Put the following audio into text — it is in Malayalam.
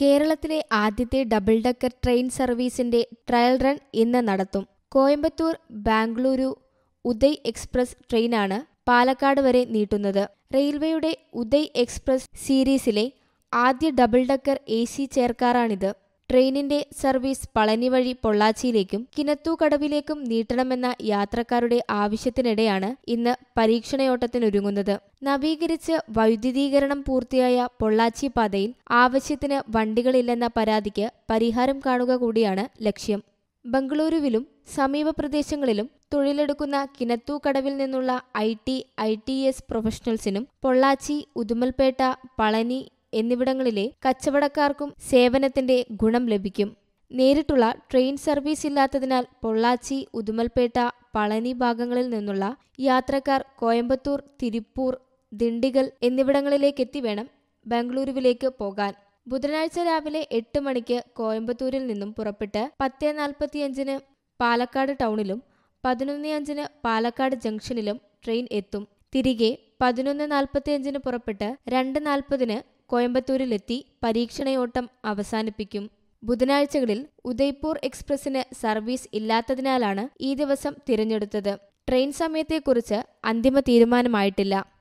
കേരളത്തിലെ ആദ്യത്തെ ഡബിൾ ഡെക്കർ ട്രെയിൻ സർവീസിന്റെ ട്രയൽ റൺ ഇന്ന് നടത്തും. കോയമ്പത്തൂർ ബാംഗ്ലൂരു ഉദയ് എക്സ്പ്രസ് ട്രെയിനാണ് പാലക്കാട് വരെ നീട്ടുന്നത്. റെയിൽവേയുടെ ഉദയ് എക്സ്പ്രസ് സീരീസിലെ ആദ്യ ഡബിൾ ഡെക്കർ AC ചെയർകാറാണിത്. ട്രെയിനിന്റെ സർവീസ് പളനി വഴി പൊള്ളാച്ചിയിലേക്കും കിനത്തൂക്കടവിലേക്കും നീട്ടണമെന്ന യാത്രക്കാരുടെ ആവശ്യത്തിനിടെയാണ് ഇന്ന് പരീക്ഷണയോട്ടത്തിനൊരുങ്ങുന്നത്. നവീകരിച്ച് വൈദ്യുതീകരണം പൂർത്തിയായ പൊള്ളാച്ചി പാതയിൽ ആവശ്യത്തിന് വണ്ടികളില്ലെന്ന പരാതിക്ക് പരിഹാരം കാണുക കൂടിയാണ് ലക്ഷ്യം. ബംഗളൂരുവിലും സമീപ പ്രദേശങ്ങളിലും തൊഴിലെടുക്കുന്ന കിനത്തൂക്കടവിൽ നിന്നുള്ള ITS പ്രൊഫഷണൽസിനും പൊള്ളാച്ചി, ഉദുമൽപേട്ട, പളനി എന്നിവിടങ്ങളിലെ കച്ചവടക്കാർക്കും സേവനത്തിന്റെ ഗുണം ലഭിക്കും. നേരിട്ടുള്ള ട്രെയിൻ സർവീസ് ഇല്ലാത്തതിനാൽ പൊള്ളാച്ചി, ഉദുമൽപേട്ട, പളനി ഭാഗങ്ങളിൽ നിന്നുള്ള യാത്രക്കാർ കോയമ്പത്തൂർ, തിരുപ്പൂർ, ദിണ്ടിഗൽ എന്നിവിടങ്ങളിലേക്കെത്തി വേണം ബംഗളൂരുവിലേക്ക് പോകാൻ. ബുധനാഴ്ച രാവിലെ 8 മണിക്ക് കോയമ്പത്തൂരിൽ നിന്നും പുറപ്പെട്ട് 10:45 പാലക്കാട് ടൗണിലും 11:05 പാലക്കാട് ജംഗ്ഷനിലും ട്രെയിൻ എത്തും. തിരികെ 11:45 പുറപ്പെട്ട് 2:40 കോയമ്പത്തൂരിലെത്തി പരീക്ഷണയോട്ടം അവസാനിപ്പിക്കും. ബുധനാഴ്ചകളിൽ ഉദയ്പൂർ എക്സ്പ്രസിന് സർവീസ് ഇല്ലാത്തതിനാലാണ് ഈ ദിവസം തിരഞ്ഞെടുത്തത്. ട്രെയിൻ സമയത്തെക്കുറിച്ച് അന്തിമ തീരുമാനമായിട്ടില്ല.